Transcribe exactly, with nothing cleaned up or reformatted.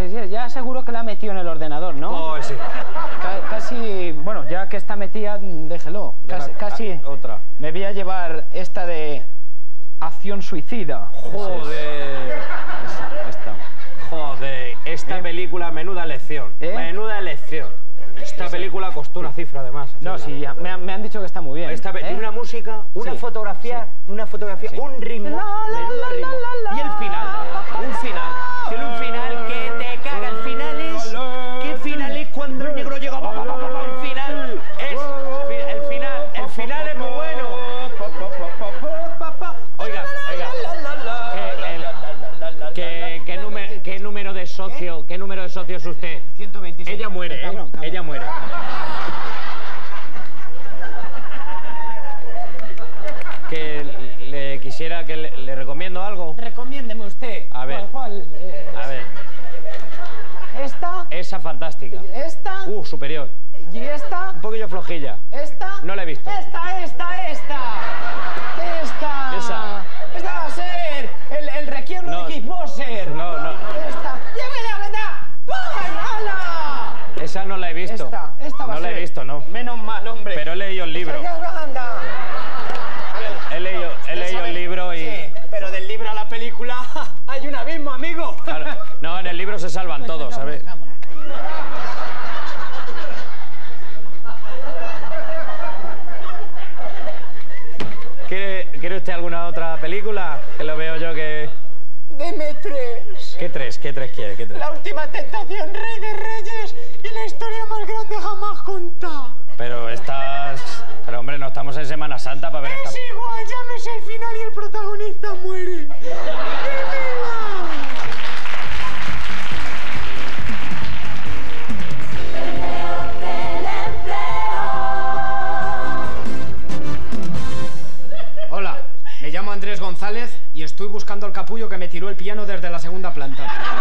que ya seguro que la ha metido en el ordenador, ¿no? Pues sí. C casi, bueno, ya que está metida, déjelo. Casi, casi otra. Me voy a llevar esta de acción suicida. Joder. Esa, esta. Joder, esta ¿Eh? película, menuda lección. ¿Eh? Menuda lección. Esta película costó una cifra, además. No, sí, ya, me, han, me han dicho que está muy bien. Esta, ¿eh? Tiene una música, una sí, fotografía, sí. una fotografía, Sí. un ritmo, La, la, menudo la, ritmo. la, la, Y el final, un final. Tiene un final que te caga. El final es... ¿Qué final es cuando el negro llega? Pa, pa, pa, pa, pa, el final es... El final, el final es muy bueno. Oiga, oiga. ¿Qué, qué, número, ¿Qué número de socio, qué número de socio es usted? ciento veintiséis. Ella muere, ¿eh? Cabrón, cabrón. Ella muere. Que le quisiera que le, le recomiendo algo. Recomiéndeme usted. A ver. ¿Cuál? cuál eh, A ver. ¿Esta? Esa fantástica. ¿Esta? Uh, superior. ¿Y esta? Un poquillo flojilla. ¿Esta? No la he visto. Esta, esta, esta. Esta. Esa. Esta va a ser el, el requiebro No. de Kickboxer. No, no. Esta. ¡Llévela, anda! ¡Pum! ¡Hala! Esa no la he visto. Esta, esta va no a ser. la he visto, no. Menos mal, hombre. Pero he leído el libro. Esa, anda. He leído, he leído el libro y... Sí, pero del libro a la película hay un abismo, amigo. Claro, no, en el libro se salvan todos, ¿sabes? ¿Quiere, ¿Quiere usted alguna otra película? Que lo veo yo que... Deme tres. ¿Qué tres? ¿Qué tres quiere? ¿Qué tres? La última tentación, Rey de Reyes y la historia más grande jamás contada. Pero estás... Pero hombre, no estamos en Semana Santa para ver esta... Es igual, llámese el final y el protagonista muere. ¡Dímela! Hola, me llamo Andrés González y estoy buscando al capullo que me tiró el piano desde la segunda planta.